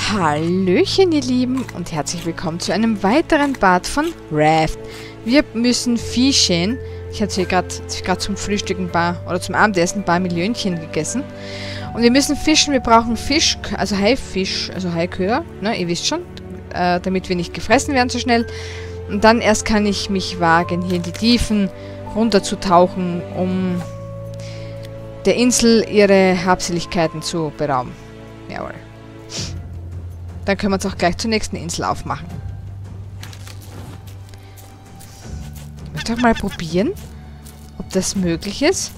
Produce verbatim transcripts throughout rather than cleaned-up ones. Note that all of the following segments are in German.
Hallöchen ihr Lieben und herzlich willkommen zu einem weiteren Part von Raft. Wir müssen fischen. Ich hatte gerade zum Frühstück ein paar, oder zum Abendessen ein paar Millionchen gegessen. Und wir müssen fischen, wir brauchen Fisch, also Haifisch, also Haiköder, ne, ihr wisst schon, äh, damit wir nicht gefressen werden so schnell. Und dann erst kann ich mich wagen, hier in die Tiefen runterzutauchen, um der Insel ihre Habseligkeiten zu berauben. Jawohl. Dann können wir uns auch gleich zur nächsten Insel aufmachen. Ich möchte auch mal probieren, ob das möglich ist.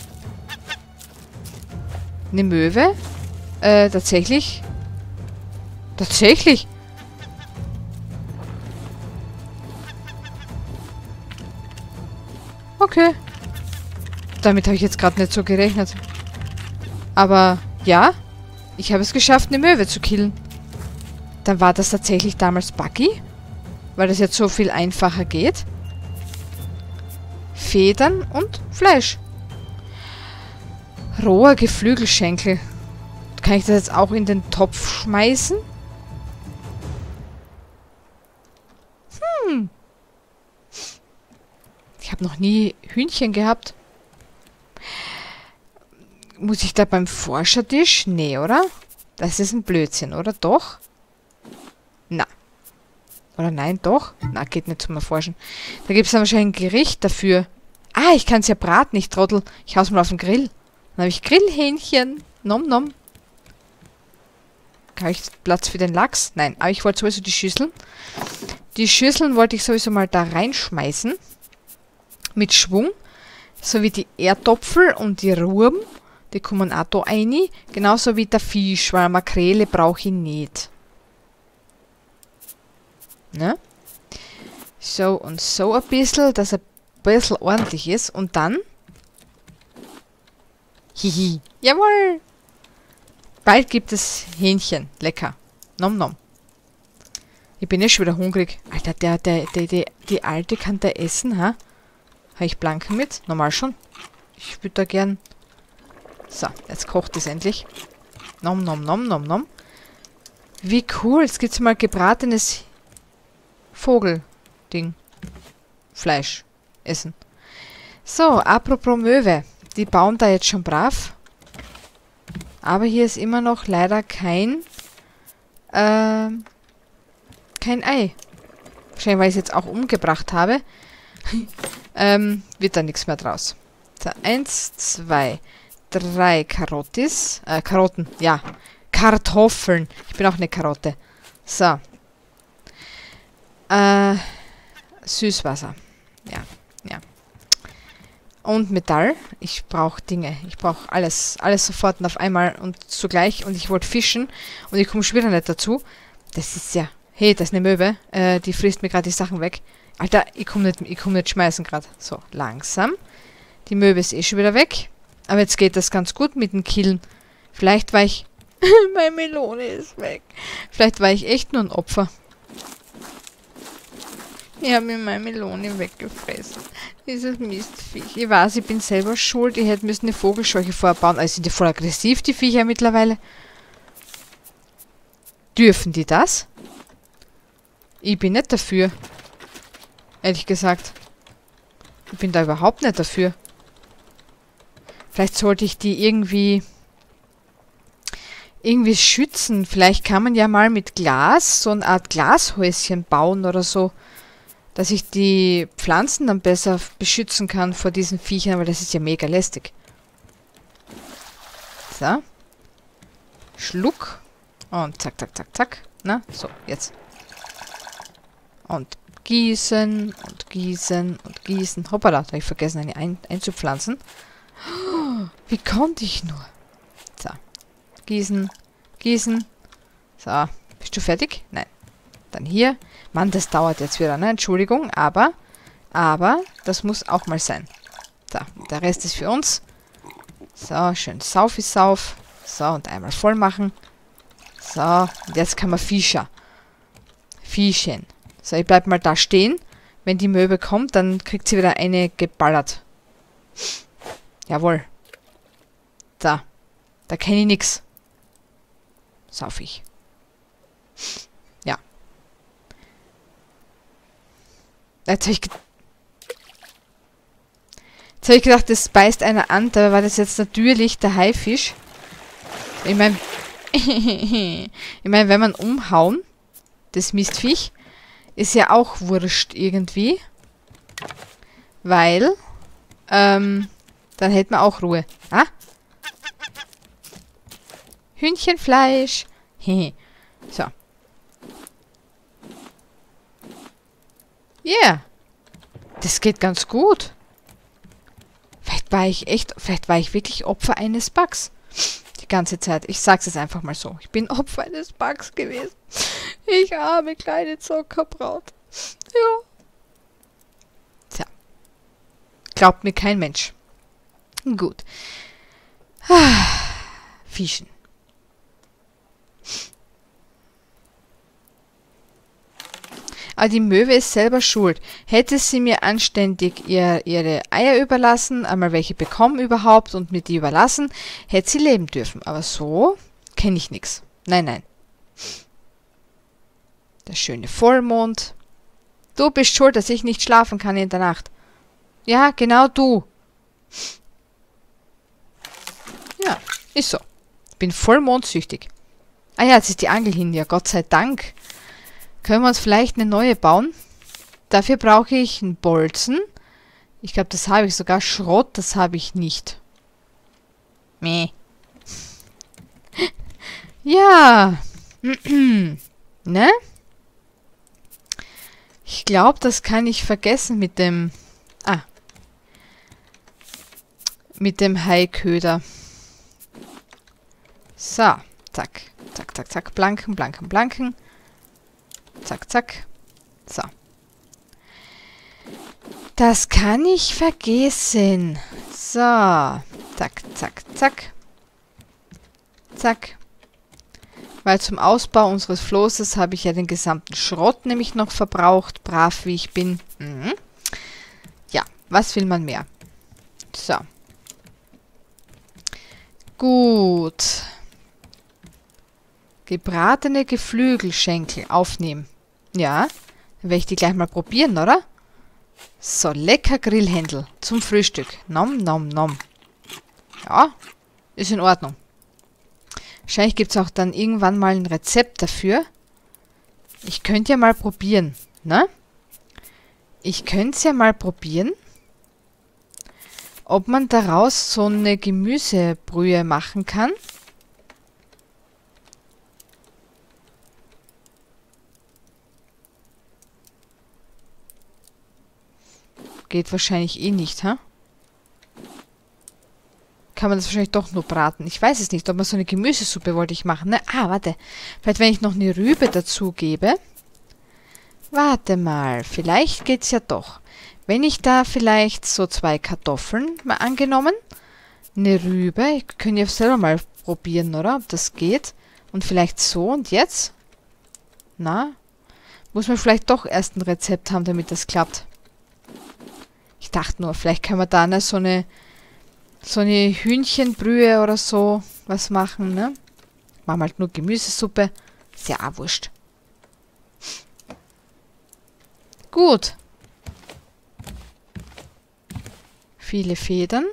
Eine Möwe? Äh, tatsächlich? Tatsächlich? Okay. Damit habe ich jetzt gerade nicht so gerechnet. Aber ja, ich habe es geschafft, eine Möwe zu killen. Dann war das tatsächlich damals buggy, weil das jetzt so viel einfacher geht. Federn und Fleisch. Roher Geflügelschenkel. Kann ich das jetzt auch in den Topf schmeißen? Hm. Ich habe noch nie Hühnchen gehabt. Muss ich da beim Forschertisch? Nee, oder? Das ist ein Blödsinn, oder? Doch? Na. Oder nein, doch? Na, geht nicht zum Erforschen. Da gibt es dann wahrscheinlich ein Gericht dafür. Ah, ich kann es ja braten, ich Trottel. Ich hau's mal auf den Grill. Dann habe ich Grillhähnchen. Nom nom. Habe ich Platz für den Lachs? Nein, aber ich wollte sowieso die Schüsseln. Die Schüsseln wollte ich sowieso mal da reinschmeißen. Mit Schwung. So wie die Erdäpfel und die Ruben. Die kommen auch da rein. Genauso wie der Fisch, weil Makrele brauche ich nicht. Ne? So und so ein bisschen, dass er ein bisschen ordentlich ist. Und dann... Hihi. Jawohl! Bald gibt es Hähnchen. Lecker. Nom nom. Ich bin ja schon wieder hungrig. Alter, der, der, der, der, die Alte kann da essen, ha? Habe ich Blanken mit? Normal schon. Ich würde da gern... So, jetzt kocht es endlich. Nom nom nom nom nom. Wie cool. Jetzt gibt es mal gebratenes Vogel-Ding. Fleisch. Essen. So, apropos Möwe. Die bauen da jetzt schon brav. Aber hier ist immer noch leider kein äh, kein Ei. Wahrscheinlich, weil ich es jetzt auch umgebracht habe. ähm, wird da nichts mehr draus. So, eins, zwei, drei Karottis. Äh, Karotten, ja. Kartoffeln. Ich bin auch eine Karotte. So. Äh, Süßwasser. Ja, ja. Und Metall. Ich brauche Dinge. Ich brauche alles. Alles sofort und auf einmal und zugleich. Und ich wollte fischen. Und ich komme schon wieder nicht dazu. Das ist ja... Hey, das ist eine Möwe. Äh, die frisst mir gerade die Sachen weg. Alter, ich komme nicht, ich komm nicht schmeißen gerade. So, langsam. Die Möwe ist eh schon wieder weg. Aber jetzt geht das ganz gut mit dem Killen. Vielleicht war ich... Meine Melone ist weg. Vielleicht war ich echt nur ein Opfer. Ich habe mir meine Melone weggefressen. Dieses Mistviech. Ich weiß, ich bin selber schuld. Ich hätte müssen eine Vogelscheuche vorbauen. Also sind die voll aggressiv, die Viecher mittlerweile. Dürfen die das? Ich bin nicht dafür. Ehrlich gesagt. Ich bin da überhaupt nicht dafür. Vielleicht sollte ich die irgendwie... irgendwie schützen. Vielleicht kann man ja mal mit Glas so eine Art Glashäuschen bauen oder so. Dass ich die Pflanzen dann besser beschützen kann vor diesen Viechern, weil das ist ja mega lästig. So. Schluck. Und zack, zack, zack, zack. Na, so, jetzt. Und gießen und gießen und gießen. Hoppala, da habe ich vergessen, eine ein einzupflanzen. Oh, wie konnte ich nur? So. Gießen, gießen. So, bist du fertig? Nein. Dann hier. Mann, das dauert jetzt wieder, ne? Entschuldigung, aber, aber, das muss auch mal sein. So, der Rest ist für uns. So, schön Saufi-Sauf. So, und einmal voll machen. So, und jetzt kann man Fischer. Fischen. So, ich bleib mal da stehen. Wenn die Möwe kommt, dann kriegt sie wieder eine geballert. Jawohl. Da. Da kenne ich nix. Sauf ich. Jetzt habe ich, ge jetzt hab ich gedacht, das beißt einer an. Da war das jetzt natürlich der Haifisch. Ich meine, ich meine, wenn man umhauen, das Mistviech, ist ja auch wurscht irgendwie. Weil, ähm, dann hätten wir auch Ruhe. Ah? Hühnchenfleisch. Hehe. So. Yeah. Das geht ganz gut. Vielleicht war ich echt, vielleicht war ich wirklich Opfer eines Bugs. Die ganze Zeit. Ich sag's jetzt einfach mal so. Ich bin Opfer eines Bugs gewesen. Ich arme kleine Zockerbraut. Ja. Tja. Glaubt mir kein Mensch. Gut. Fischen. Aber die Möwe ist selber schuld. Hätte sie mir anständig ihr, ihre Eier überlassen, einmal welche bekommen überhaupt und mir die überlassen, hätte sie leben dürfen. Aber so kenne ich nichts. Nein, nein. Der schöne Vollmond. Du bist schuld, dass ich nicht schlafen kann in der Nacht. Ja, genau du. Ja, ist so. Ich bin vollmondsüchtig. Ah ja, jetzt ist die Angel hin. Ja, Gott sei Dank. Können wir uns vielleicht eine neue bauen? Dafür brauche ich einen Bolzen. Ich glaube, das habe ich sogar. Schrott, das habe ich nicht. Meh. Ja. Ne? Ich glaube, das kann ich vergessen mit dem... Ah. Mit dem Haiköder. So. Zack. Zack, zack, zack. Blanken, blanken, blanken. Zack, zack. So. Das kann ich vergessen. So. Zack, zack, zack. Zack. Weil zum Ausbau unseres Flosses habe ich ja den gesamten Schrott nämlich noch verbraucht. Brav wie ich bin. Mhm. Ja, was will man mehr? So. Gut. Gebratene Geflügelschenkel aufnehmen. Ja, dann werde ich die gleich mal probieren, oder? So, lecker Grillhändel zum Frühstück. Nom, nom, nom. Ja, ist in Ordnung. Wahrscheinlich gibt es auch dann irgendwann mal ein Rezept dafür. Ich könnte ja mal probieren, ne? Ich könnte es ja mal probieren, ob man daraus so eine Gemüsebrühe machen kann. Geht wahrscheinlich eh nicht, ha? Kann man das wahrscheinlich doch nur braten. Ich weiß es nicht, ob man so eine Gemüsesuppe wollte ich machen, ne? Ah, warte. Vielleicht, wenn ich noch eine Rübe dazu gebe. Warte mal, vielleicht geht's ja doch. Wenn ich da vielleicht so zwei Kartoffeln, mal angenommen, eine Rübe, ich könnte ja selber mal probieren, oder? Ob das geht. Und vielleicht so und jetzt? Na? Muss man vielleicht doch erst ein Rezept haben, damit das klappt. Ich dachte nur, vielleicht können wir da ne, so eine so eine Hühnchenbrühe oder so was machen, ne? Machen wir halt nur Gemüsesuppe. Ist ja auch wurscht. Gut. Viele Federn.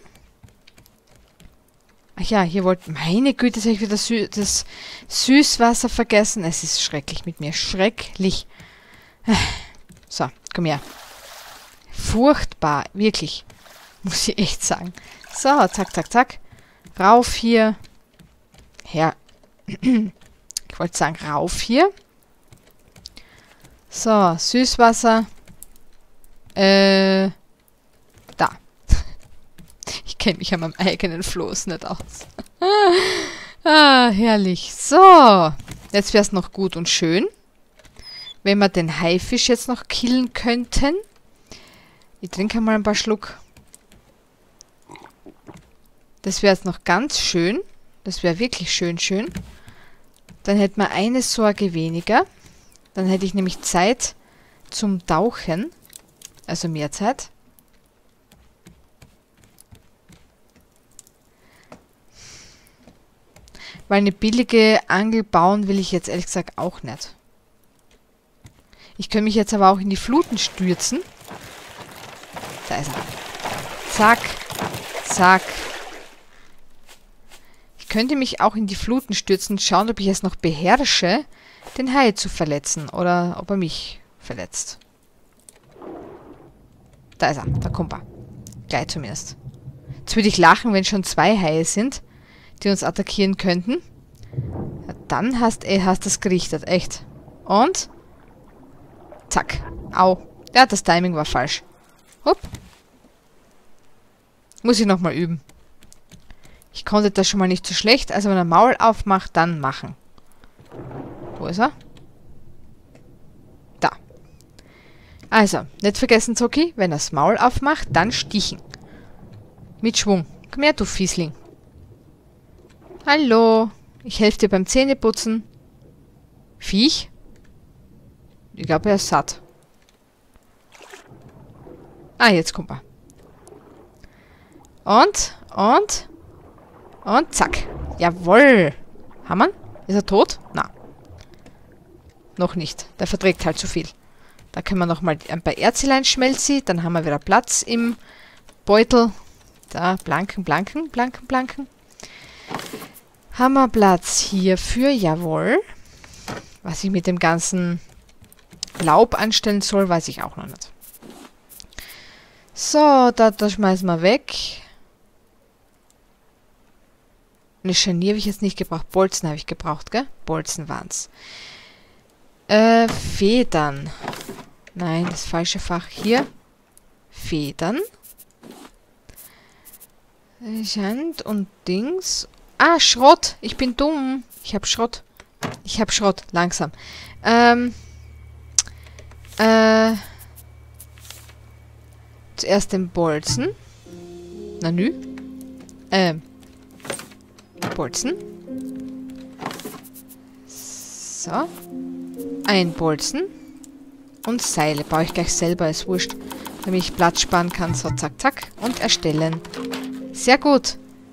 Ach ja, hier wollte... Meine Güte, jetzt habe ich wieder Sü das Süßwasser vergessen. Es ist schrecklich mit mir. Schrecklich. So, komm her. Furchtbar. Wirklich. Muss ich echt sagen. So, zack, zack, zack. Rauf hier. Her. Ich wollte sagen, rauf hier. So, Süßwasser. Äh... Da. Ich kenne mich an meinem eigenen Floß nicht aus. Ah, herrlich. So. Jetzt wäre es noch gut und schön, wenn wir den Haifisch jetzt noch killen könnten. Ich trinke mal ein paar Schluck. Das wäre jetzt noch ganz schön. Das wäre wirklich schön, schön. Dann hätten wir eine Sorge weniger. Dann hätte ich nämlich Zeit zum Tauchen. Also mehr Zeit. Weil eine billige Angel bauen will ich jetzt ehrlich gesagt auch nicht. Ich könnte mich jetzt aber auch in die Fluten stürzen. Da ist er. Zack. Zack. Ich könnte mich auch in die Fluten stürzen und schauen, ob ich es noch beherrsche, den Hai zu verletzen. Oder ob er mich verletzt. Da ist er. Da kommt er. Gleich zumindest. Jetzt würde ich lachen, wenn schon zwei Haie sind, die uns attackieren könnten. Ja, dann hast du hast das gerichtet. Echt. Und? Zack. Au. Ja, das Timing war falsch. Hopp. Muss ich nochmal üben. Ich konnte das schon mal nicht so schlecht. Also wenn er Maul aufmacht, dann machen. Wo ist er? Da. Also, nicht vergessen, Zoki, wenn er das Maul aufmacht, dann stichen. Mit Schwung. Komm her, du Fiesling. Hallo. Ich helfe dir beim Zähneputzen. Viech? Ich glaube, er ist satt. Ah, jetzt kommt er. Und, und, und zack. Jawohl. Haben wir ihn? Ist er tot? Na. Noch nicht. Der verträgt halt zu viel. Da können wir nochmal ein paar Erzelein schmelzen. Dann haben wir wieder Platz im Beutel. Da, blanken, blanken, blanken, blanken. Haben wir Platz hierfür? Jawohl. Was ich mit dem ganzen Laub anstellen soll, weiß ich auch noch nicht. So, da, da schmeißen wir weg. Eine Scharnier habe ich jetzt nicht gebraucht. Bolzen habe ich gebraucht, gell? Bolzen waren's. Äh, Federn. Nein, das falsche Fach. Hier. Federn. Schand und Dings. Ah, Schrott. Ich bin dumm. Ich habe Schrott. Ich habe Schrott. Langsam. Ähm. Äh. Zuerst den Bolzen. Na nü. Ähm. Bolzen. So. Ein Bolzen. Und Seile. Baue ich gleich selber, ist wurscht. Damit ich Platz sparen kann. So, zack, zack. Und erstellen. Sehr gut.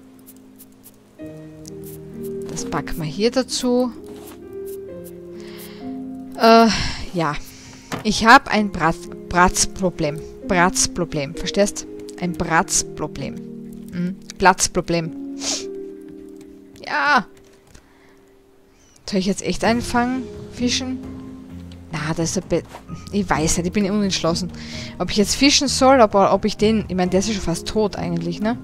Das packen wir hier dazu. Äh, ja. Ich habe ein Brat Bratzproblem. Bratzproblem. Verstehst? Ein Bratzproblem. Hm? Platzproblem. Ja. Soll ich jetzt echt einfangen? Fischen? Na, das ist ein Be Ich weiß nicht, ich bin unentschlossen. Ob ich jetzt fischen soll, ob, ob ich den... Ich meine, der ist ja schon fast tot eigentlich, ne?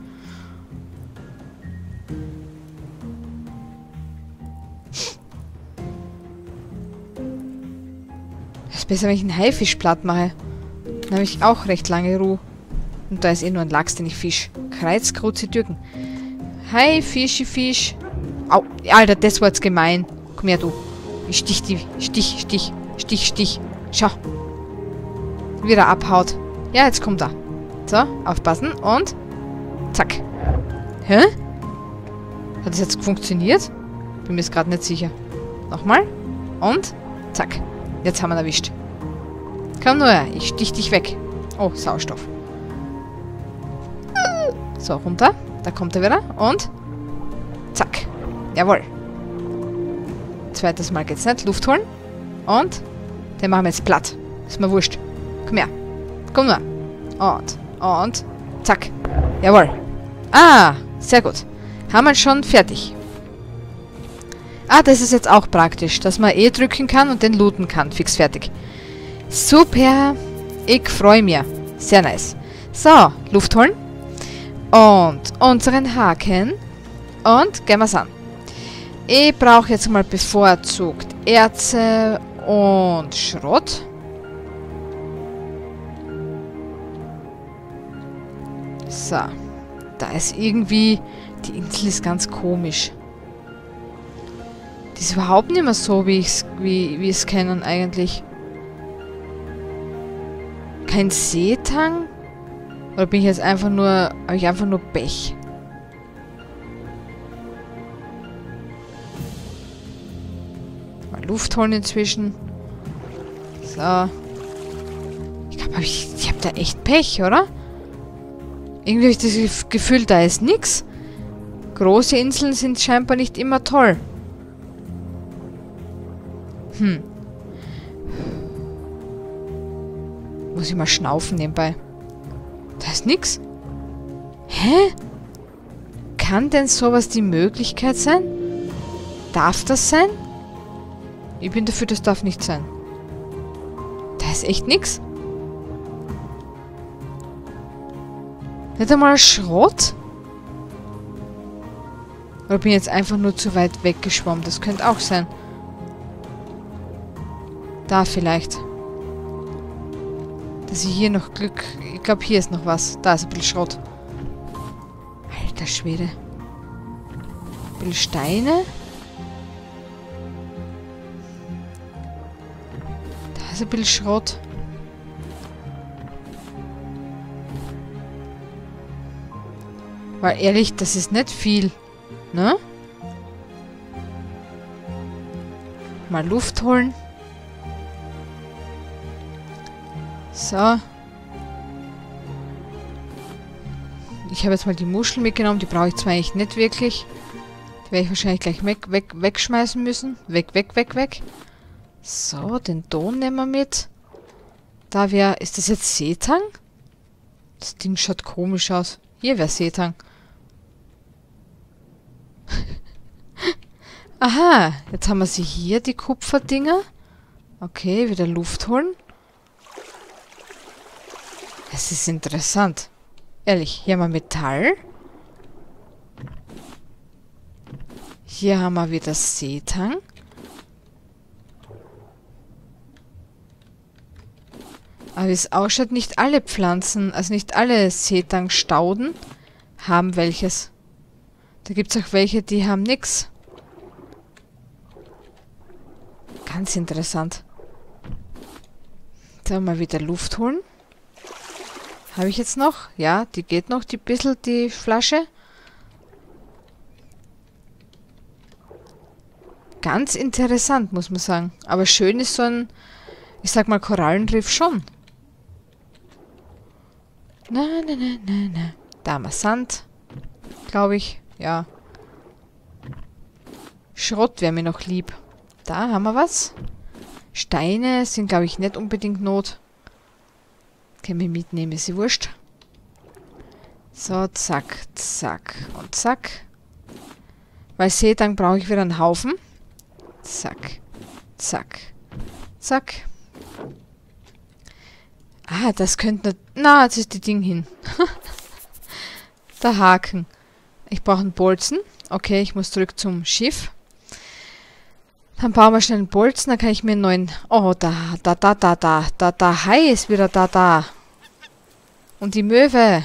Es ist besser, wenn ich einen Haifisch platt mache. Dann habe ich auch recht lange Ruhe. Und da ist eh nur ein Lachs, den ich fisch. Kreuzkreuze Türken. Haifischi Fisch. Au, Alter, das war jetzt gemein. Komm her, du. Ich stich die. Stich, stich, stich, stich. Schau. Wieder abhaut. Ja, jetzt kommt er. So, aufpassen. Und zack. Hä? Hat das jetzt funktioniert? Bin mir jetzt gerade nicht sicher. Nochmal. Und zack. Jetzt haben wir ihn erwischt. Komm nur her, ich stich dich weg. Oh, Sauerstoff. So, runter. Da kommt er wieder. Und zack. Jawohl. Zweites Mal geht's nicht. Luft holen. Und den machen wir jetzt platt. Ist mir wurscht. Komm her. Komm nur. Und, und, zack. Jawohl. Ah, sehr gut. Haben wir schon fertig. Ah, das ist jetzt auch praktisch, dass man E drücken kann und den looten kann. Fix fertig. Super. Ich freue mich. Sehr nice. So, Luft holen. Und unseren Haken. Und gehen wir's an. Ich brauche jetzt mal bevorzugt Erze und Schrott. So. Da ist irgendwie... Die Insel ist ganz komisch. Die ist überhaupt nicht mehr so, wie ich wie, wie es kennen eigentlich. Kein Seetang? Oder bin ich jetzt einfach nur... Habe ich einfach nur Pech? Mal Luft holen inzwischen. So. Ich glaube, ich, ich habe da echt Pech, oder? Irgendwie habe ich das Gefühl, da ist nichts. Große Inseln sind scheinbar nicht immer toll. Hm. Muss ich mal schnaufen nebenbei. Da ist nix. Hä? Kann denn sowas die Möglichkeit sein? Darf das sein? Ich bin dafür, das darf nicht sein. Da ist echt nix. Nicht einmal Schrott? Oder bin ich jetzt einfach nur zu weit weggeschwommen? Das könnte auch sein. Da vielleicht. Dass ich hier noch Glück... Ich glaube, hier ist noch was. Da ist ein bisschen Schrott. Alter Schwede. Ein bisschen Steine. Da ist ein bisschen Schrott. Weil ehrlich, das ist nicht viel. Ne? Mal Luft holen. So. Ich habe jetzt mal die Muscheln mitgenommen. Die brauche ich zwar eigentlich nicht wirklich. Die werde ich wahrscheinlich gleich weg, weg, wegschmeißen müssen. Weg, weg, weg, weg. So, den Ton nehmen wir mit. Da wäre... Ist das jetzt Seetang? Das Ding schaut komisch aus. Hier wäre Seetang. Aha, jetzt haben wir sie hier, die Kupferdinger. Okay, wieder Luft holen. Es ist interessant. Ehrlich, hier haben wir Metall. Hier haben wir wieder Seetang. Aber wie es ausschaut, nicht alle Pflanzen, also nicht alle Seetang-Stauden haben welches. Da gibt es auch welche, die haben nichts. Ganz interessant. Da mal wieder Luft holen. Habe ich jetzt noch? Ja, die geht noch, die bisschen, die Flasche. Ganz interessant, muss man sagen. Aber schön ist so ein, ich sag mal, Korallenriff schon. Na, na, na, na, na. Da haben wir Sand, glaube ich. Ja. Schrott wäre mir noch lieb. Da haben wir was. Steine sind, glaube ich, nicht unbedingt Not. Können wir mitnehmen, ist sie wurscht. So, zack, zack und zack. Weil Seetang brauche ich wieder einen Haufen. Zack, zack, zack. Ah, das könnte... Na, jetzt ist die Ding hin. Der Haken. Ich brauche einen Bolzen. Okay, ich muss zurück zum Schiff. Dann bauen wir schnell einen Bolzen, dann kann ich mir einen neuen... Oh, da, da, da, da, da, da, da, Hai ist wieder da, da. Und die Möwe.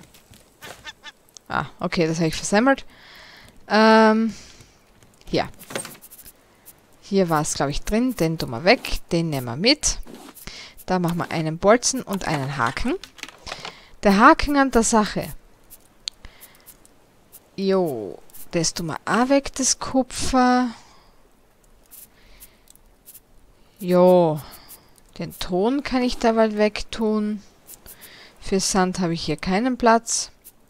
Ah, okay, das habe ich versemmelt. Ähm, hier. Hier war es, glaube ich, drin. Den tun wir weg, den nehmen wir mit. Da machen wir einen Bolzen und einen Haken. Der Haken an der Sache. Jo, das tun wir auch weg, das Kupfer. Jo, den Ton kann ich da mal wegtun. Für Sand habe ich hier keinen Platz.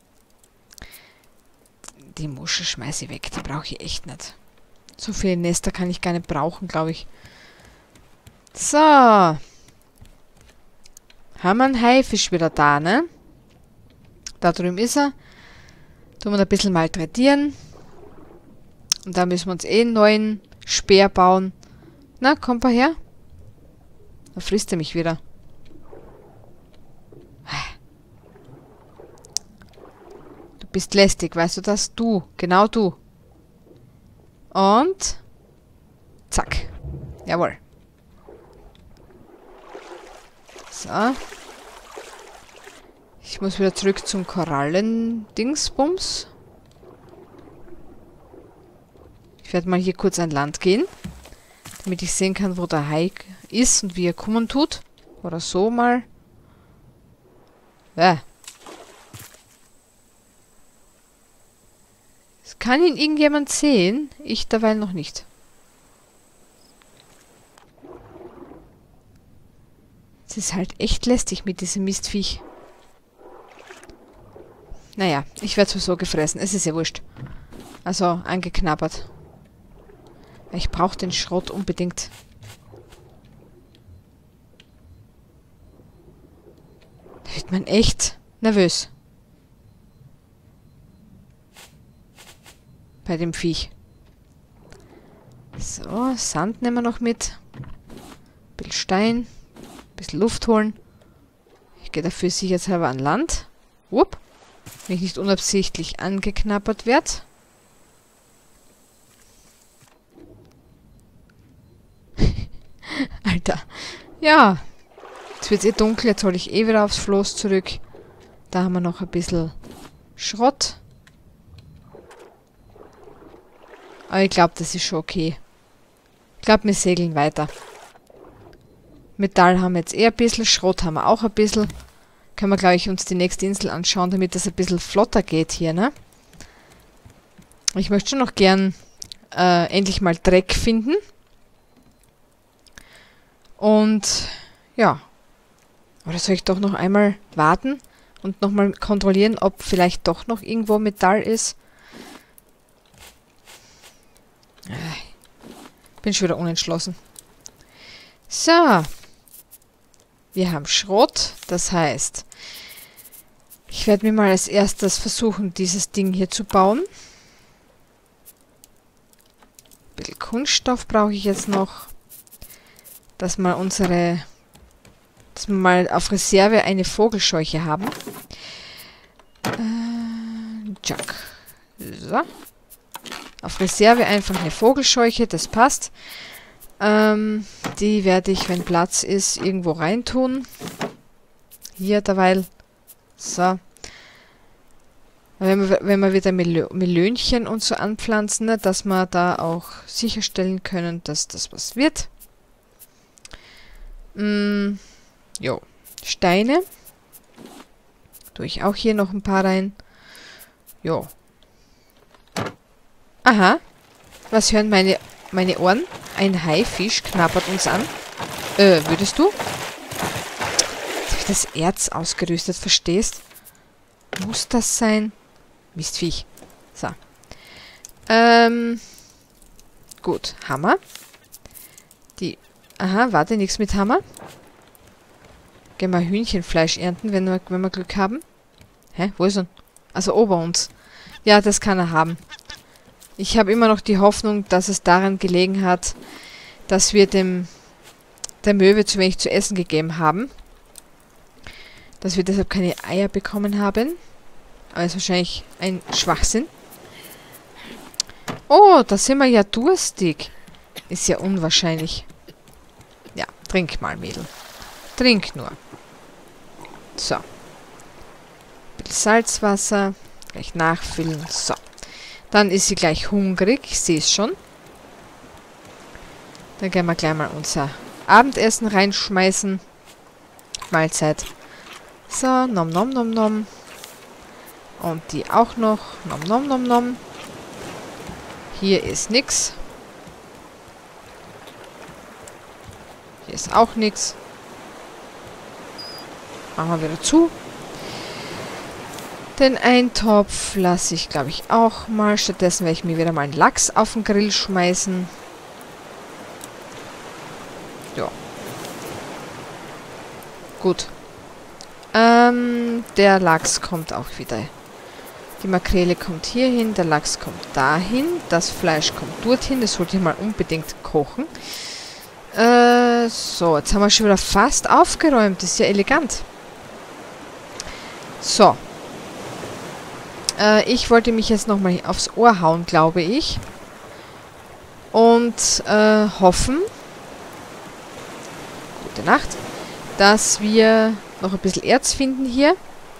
Die Muschel schmeiße ich weg, die brauche ich echt nicht. So viele Nester kann ich gar nicht brauchen, glaube ich. So. Haben wir einen Haifisch wieder da, ne? Da drüben ist er. Tun wir ein bisschen malträtieren. Und da müssen wir uns eh einen neuen Speer bauen. Na, komm mal her. Da frisst er mich wieder. Du bist lästig, weißt du das? Du, genau du. Und zack. Jawohl. So. Ich muss wieder zurück zum Korallen-Dingsbums. Ich werde mal hier kurz an Land gehen, damit ich sehen kann, wo der Hai ist und wie er kommen tut. Oder so mal. Ja. Kann ihn irgendjemand sehen? Ich derweil noch nicht. Es ist halt echt lästig mit diesem Mistviech. Naja, ich werde sowieso gefressen. Es ist ja wurscht. Also, angeknabbert. Ich brauche den Schrott unbedingt. Da wird man echt nervös. Bei dem Viech. So, Sand nehmen wir noch mit. Ein bisschen Stein. Ein bisschen Luft holen. Ich gehe dafür sicherheitshalber an Land. Upp. Wenn ich nicht unabsichtlich angeknabbert werde. Alter. Ja. Jetzt wird es eh dunkel. Jetzt hole ich eh wieder aufs Floß zurück. Da haben wir noch ein bisschen Schrott. Aber ich glaube, das ist schon okay. Ich glaube, wir segeln weiter. Metall haben wir jetzt eh ein bisschen. Schrott haben wir auch ein bisschen. Können wir, glaube ich, uns die nächste Insel anschauen, damit das ein bisschen flotter geht hier, ne? Ich möchte schon noch gern äh, endlich mal Dreck finden. Und ja. Oder soll ich doch noch einmal warten und nochmal kontrollieren, ob vielleicht doch noch irgendwo Metall ist? Ich bin schon wieder unentschlossen. So. Wir haben Schrott. Das heißt, ich werde mir mal als erstes versuchen, dieses Ding hier zu bauen. Ein bisschen Kunststoff brauche ich jetzt noch. Dass wir unsere... Dass wir mal auf Reserve eine Vogelscheuche haben. Äh, Jack. So. Auf Reserve einfach eine Vogelscheuche, das passt. Ähm, die werde ich, wenn Platz ist, irgendwo reintun. Hier derweil. So. Wenn wir, wenn wir wieder Mel Melönchen und so anpflanzen, ne, dass wir da auch sicherstellen können, dass das was wird. Mm, jo. Steine. Tue ich auch hier noch ein paar rein. Jo. Aha. Was hören meine, meine Ohren? Ein Haifisch knabbert uns an. Äh, würdest du? Jetzt habe ich das Erz ausgerüstet, verstehst? Muss das sein? Mistviech. So. Ähm. Gut. Hammer. Die. Aha, warte, nichts mit Hammer. Gehen wir Hühnchenfleisch ernten, wenn wir, wenn wir Glück haben. Hä? Wo ist er? Also ober uns. Ja, das kann er haben. Ich habe immer noch die Hoffnung, dass es daran gelegen hat, dass wir dem der Möwe zu wenig zu essen gegeben haben. Dass wir deshalb keine Eier bekommen haben. Aber ist wahrscheinlich ein Schwachsinn. Oh, da sind wir ja durstig. Ist ja unwahrscheinlich. Ja, trink mal, Mädel. Trink nur. So. Ein bisschen Salzwasser. Gleich nachfüllen. So. Dann ist sie gleich hungrig. Ich sehe es schon. Dann gehen wir gleich mal unser Abendessen reinschmeißen. Mahlzeit. So, nom nom nom nom. Und die auch noch. Nom nom nom nom. Hier ist nix. Hier ist auch nix. Machen wir wieder zu. Den Eintopf lasse ich, glaube ich, auch mal. Stattdessen werde ich mir wieder mal einen Lachs auf den Grill schmeißen. Ja. Gut. Ähm, der Lachs kommt auch wieder. Die Makrele kommt hier hin, der Lachs kommt dahin, das Fleisch kommt dorthin. Das sollte ich mal unbedingt kochen. Äh, so, jetzt haben wir schon wieder fast aufgeräumt. Das ist ja elegant. So. Äh, ich wollte mich jetzt nochmal aufs Ohr hauen, glaube ich. Und äh, hoffen, gute Nacht, dass wir noch ein bisschen Erz finden hier.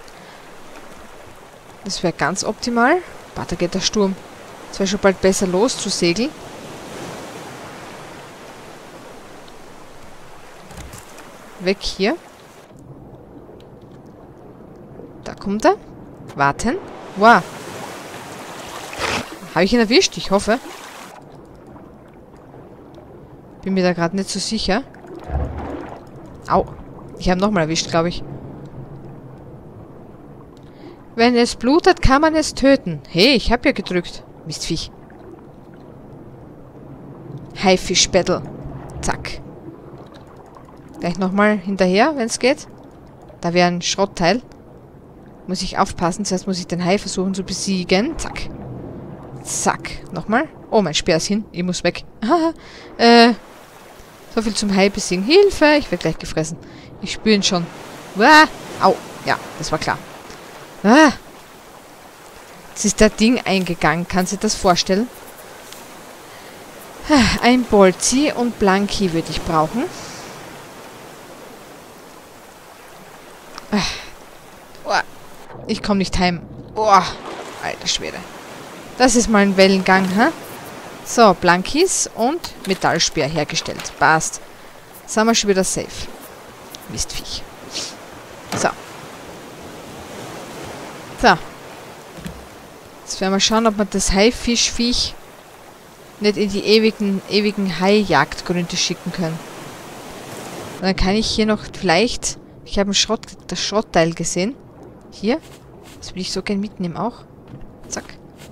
Das wäre ganz optimal. Boah, da geht der Sturm. Es wäre schon bald besser loszusegeln. Weg hier. Da kommt er. Warten. Wow. Habe ich ihn erwischt? Ich hoffe. Bin mir da gerade nicht so sicher. Au. Ich habe nochmal erwischt, glaube ich. Wenn es blutet, kann man es töten. Hey, ich habe ja gedrückt. Mistviech. Haifischbettel. Zack. Gleich nochmal hinterher, wenn es geht. Da wäre ein Schrottteil. Muss ich aufpassen. Zuerst muss ich den Hai versuchen zu besiegen. Zack. Zack. Nochmal. Oh, mein Speer ist hin. Ich muss weg. äh, so viel zum Hai besiegen. Hilfe! Ich werde gleich gefressen. Ich spüre ihn schon. Uah. Au. Ja, das war klar. Ah. Jetzt ist der Ding eingegangen. Kann sich das vorstellen? Ein Bolzi und Blanki würde ich brauchen. Ich komme nicht heim. Oh, alter Schwede. Das ist mal ein Wellengang, hä? So, Blankis und Metallspeer hergestellt. Passt. Sind wir schon wieder safe. Mistviech. So. So. Jetzt werden wir schauen, ob wir das Haifischviech nicht in die ewigen, ewigen Haijagdgründe schicken können. Und dann kann ich hier noch vielleicht... Ich habe ein Schrott, das Schrottteil gesehen. Hier. Das will ich so gern mitnehmen auch. Zack.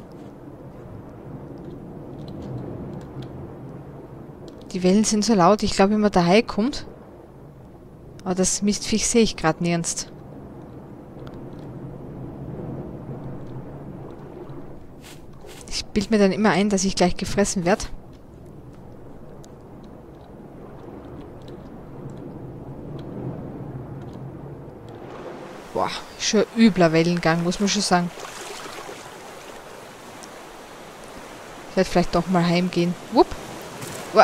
Die Wellen sind so laut. Ich glaube immer der Hai kommt. Aber das Mistviech sehe ich gerade nirgends. Ich bilde mir dann immer ein, dass ich gleich gefressen werde. Boah, schon übler Wellengang, muss man schon sagen. Ich werde vielleicht doch mal heimgehen. Wupp. Uah.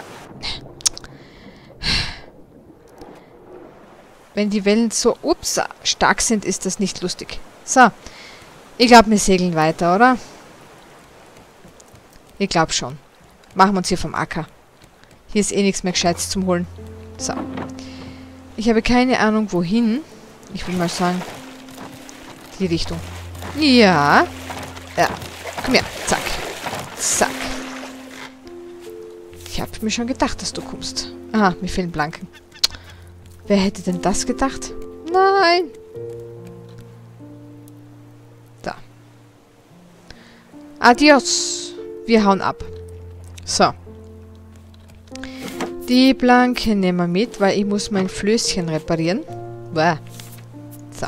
Wenn die Wellen so ups, stark sind, ist das nicht lustig. So. Ich glaube, wir segeln weiter, oder? Ich glaube schon. Machen wir uns hier vom Acker. Hier ist eh nichts mehr Gescheites zum Holen. So. Ich habe keine Ahnung, wohin. Ich will mal sagen, die Richtung. Ja. Ja. Komm her. Zack. Zack. Ich habe mir schon gedacht, dass du kommst. Aha, mir fehlen Blanken. Wer hätte denn das gedacht? Nein. Da. Adios. Wir hauen ab. So. Die Blanke nehmen wir mit, weil ich muss mein Flößchen reparieren. Uah. So.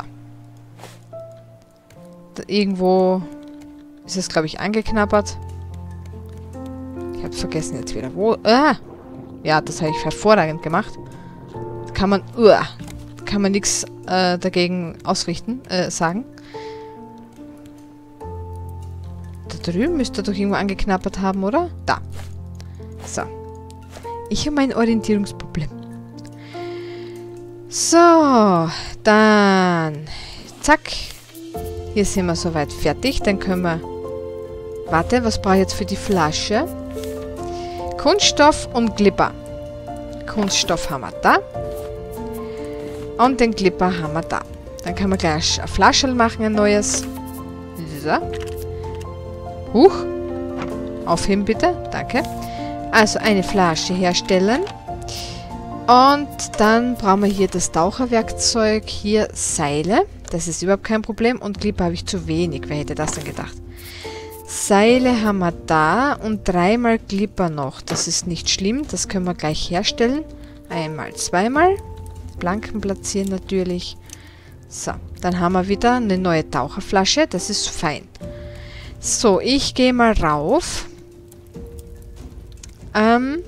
Da irgendwo ist es, glaube ich, angeknabbert. Ich habe vergessen jetzt wieder. Wo? Ah! Ja, das habe ich hervorragend gemacht. Da kann man... Uah, kann man nichts äh, dagegen ausrichten, äh, sagen. Da drüben müsste er doch irgendwo angeknabbert haben, oder? Da. So. Ich habe mein Orientierungsproblem. So. Dann. Zack. Hier sind wir soweit fertig. Dann können wir... Warte, was brauche ich jetzt für die Flasche? Kunststoff und Glipper. Kunststoff haben wir da. Und den Glipper haben wir da. Dann kann man gleich ein Flaschel machen, ein neues. So. Huch. Aufheben bitte. Danke. Also eine Flasche herstellen. Und dann brauchen wir hier das Taucherwerkzeug. Hier Seile. Das ist überhaupt kein Problem. Und Glipper habe ich zu wenig. Wer hätte das denn gedacht? Seile haben wir da. Und dreimal Glipper noch. Das ist nicht schlimm. Das können wir gleich herstellen. Einmal, zweimal. Blanken platzieren natürlich. So. Dann haben wir wieder eine neue Taucherflasche. Das ist fein. So, ich gehe mal rauf. Ähm.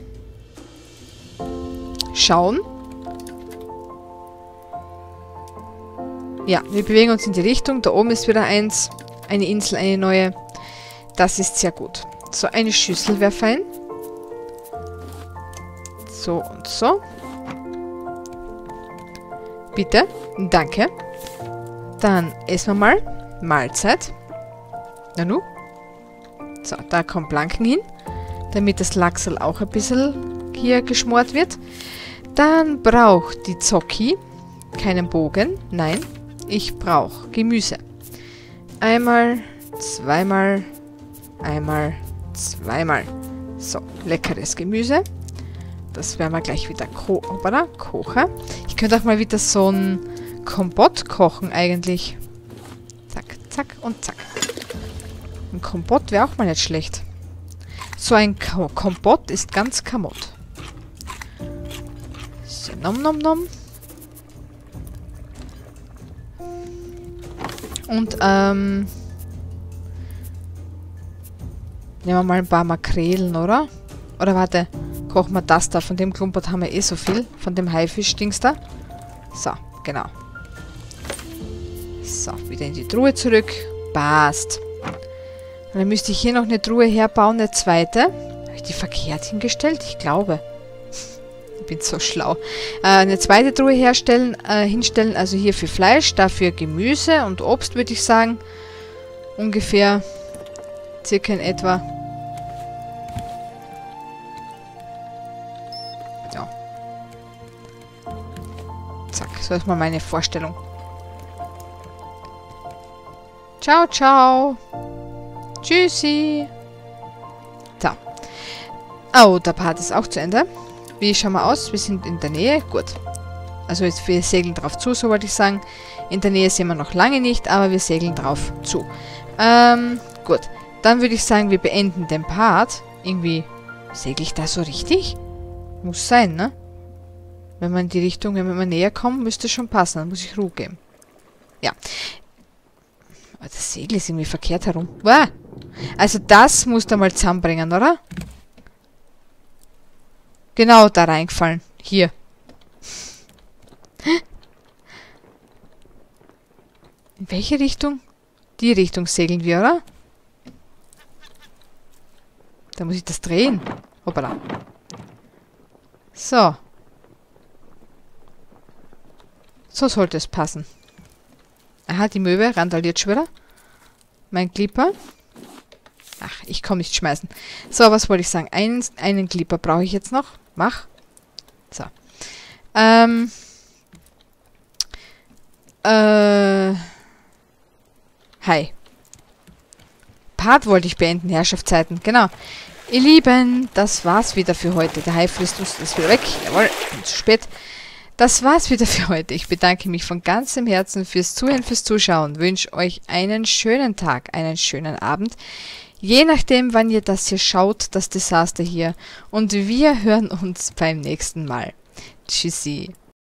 Schauen. Ja, wir bewegen uns in die Richtung. Da oben ist wieder eins. Eine Insel, eine neue. Das ist sehr gut. So, eine Schüssel wäre fein. So und so. Bitte. Danke. Dann essen wir mal. Mahlzeit. Nanu. So, da kommt Blanken hin. Damit das Lachsel auch ein bisschen hier geschmort wird. Dann braucht die Zocki keinen Bogen. Nein, ich brauche Gemüse. Einmal, zweimal, einmal, zweimal. So, leckeres Gemüse. Das werden wir gleich wieder ko oder? kochen. Ich könnte auch mal wieder so ein Kompott kochen eigentlich. Zack, zack und zack. Ein Kompott wäre auch mal nicht schlecht. So ein Ko Kompott ist ganz kamott. So, nom nom nom. Und, ähm... nehmen wir mal ein paar Makrelen, oder? Oder warte, kochen wir das da. Von dem Klumpert haben wir eh so viel. Von dem Haifisch-Dings da. So, genau. So, wieder in die Truhe zurück. Passt. Und dann müsste ich hier noch eine Truhe herbauen, eine zweite. Habe ich die verkehrt hingestellt? Ich glaube. Ich bin so schlau. Äh, eine zweite Truhe herstellen, äh, hinstellen, also hier für Fleisch, dafür Gemüse und Obst, würde ich sagen. Ungefähr, circa in etwa. Ja. Zack, so ist mal meine Vorstellung. Ciao, ciao. Tschüssi. So. Oh, der Part ist auch zu Ende. Wie schauen wir aus? Wir sind in der Nähe. Gut. Also jetzt, wir segeln drauf zu, so wollte ich sagen. In der Nähe sind wir noch lange nicht, aber wir segeln drauf zu. Ähm, gut. Dann würde ich sagen, wir beenden den Part. Irgendwie, segel ich da so richtig? Muss sein, ne? Wenn man in die Richtung, wenn wir näher kommen, müsste es schon passen. Dann muss ich Ruhe geben. Ja. Aber das Segel ist irgendwie verkehrt herum. Wow. Also das musst du mal zusammenbringen, oder? Genau da reingefallen. Hier. In welche Richtung? Die Richtung segeln wir, oder? Da muss ich das drehen. Hoppala. So. So sollte es passen. Aha, die Möwe randaliert schon wieder. Mein Clipper. Ach, ich komme nicht schmeißen. So, was wollte ich sagen? Einen, einen Clipper brauche ich jetzt noch. Mach. So. Ähm. Äh. Hi. Part wollte ich beenden, Herrschaftszeiten. Genau. Ihr Lieben, das war's wieder für heute. Der Hai frisst uns das wieder weg. Jawohl, zu spät. Das war's wieder für heute. Ich bedanke mich von ganzem Herzen fürs Zuhören, fürs Zuschauen. Wünsche euch einen schönen Tag, einen schönen Abend. Je nachdem, wann ihr das hier schaut, das Desaster hier. Und wir hören uns beim nächsten Mal. Tschüssi.